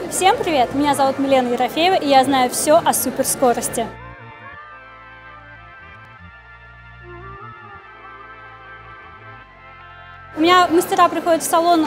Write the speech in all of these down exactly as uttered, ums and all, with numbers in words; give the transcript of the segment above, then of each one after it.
Всем привет! Меня зовут Милена Ерофеева, и я знаю все о суперскорости. У меня мастера приходят в салон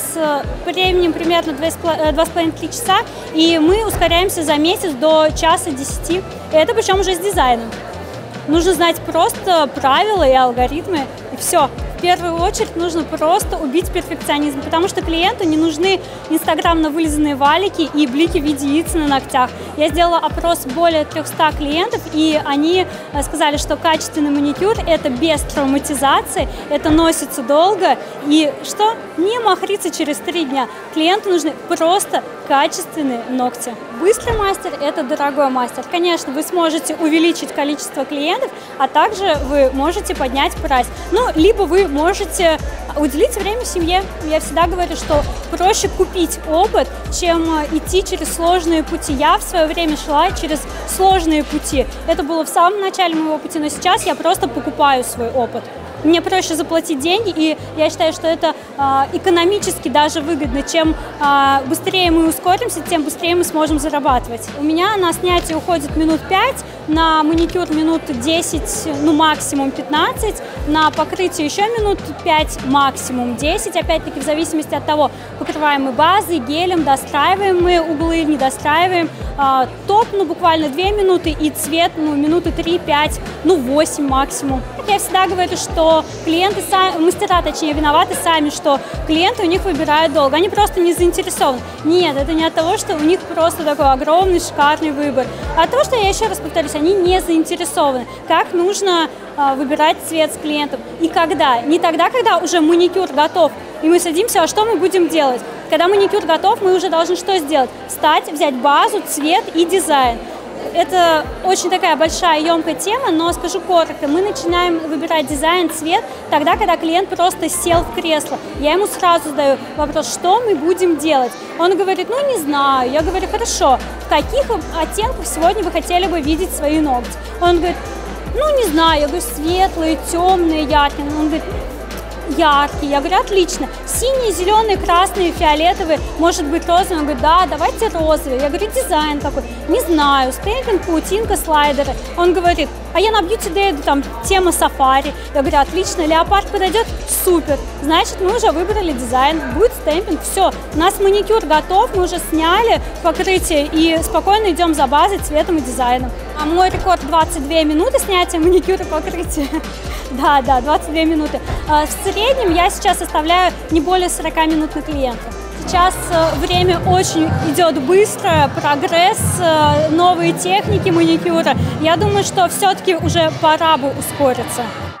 с временем примерно два с половиной-три часа, и мы ускоряемся за месяц до часа десяти. И это причем уже с дизайном. Нужно знать просто правила и алгоритмы, и все. В первую очередь нужно просто убить перфекционизм, потому что клиенту не нужны инстаграмно вылизанные валики и блики в виде яиц на ногтях. Я сделала опрос более трёхсот клиентов, и они сказали, что качественный маникюр – это без травматизации, это носится долго, и что не махриться через три дня. Клиенту нужны просто качественные ногти. Быстрый мастер – это дорогой мастер. Конечно, вы сможете увеличить количество клиентов, а также вы можете поднять прайс. Ну, либо вы можете уделить время семье. Я всегда говорю, что проще купить опыт, чем идти через сложные пути. Я в свое время шла через сложные пути. Это было в самом начале моего пути, но сейчас я просто покупаю свой опыт. Мне проще заплатить деньги, и я считаю, что это э, экономически даже выгодно. Чем э, быстрее мы ускоримся, тем быстрее мы сможем зарабатывать. У меня на снятие уходит минут пять, на маникюр минут десять, ну максимум пятнадцать, на покрытие еще минут пять, максимум десять, опять-таки в зависимости от того, покрываем мы базой, гелем, достраиваем мы углы, не достраиваем. Э, топ, ну буквально две минуты, и цвет, ну минуты три-пять, ну восемь максимум. Я всегда говорю, что клиенты, сами, мастера, точнее, виноваты сами, что клиенты у них выбирают долго. Они просто не заинтересованы. Нет, это не от того, что у них просто такой огромный, шикарный выбор. А от того, что, я еще раз повторюсь, они не заинтересованы. Как нужно а, выбирать цвет с клиентом и когда. Не тогда, когда уже маникюр готов, и мы садимся, а что мы будем делать? Когда маникюр готов, мы уже должны что сделать? Встать, взять базу, цвет и дизайн. Это очень такая большая, емкая тема, но скажу коротко, мы начинаем выбирать дизайн, цвет тогда, когда клиент просто сел в кресло. Я ему сразу задаю вопрос, что мы будем делать. Он говорит, ну не знаю. Я говорю, хорошо, в каких оттенках сегодня вы хотели бы видеть свои ногти? Он говорит, ну не знаю. Я говорю, светлые, темные, яркие. Он говорит, яркий. Я говорю, отлично. Синие, зеленые, красные, фиолетовые, может быть розовые. Он говорит, да, давайте розовые. Я говорю, дизайн какой? Не знаю. Стейпинг, паутинка, слайдеры. Он говорит, а я на Beauty Day, там тема сафари. Я говорю, отлично. Леопард подойдет? Супер. Значит, мы уже выбрали дизайн. Будет стейпинг. Все. У нас маникюр готов. Мы уже сняли покрытие и спокойно идем за базой, цветом и дизайном. А мой рекорд двадцать две минуты снятия маникюра и покрытия. Да, да, двадцать две минуты. В среднем я сейчас оставляю не более сорока минут на клиента. Сейчас время очень идет быстро, прогресс, новые техники маникюра. Я думаю, что все-таки уже пора бы ускориться.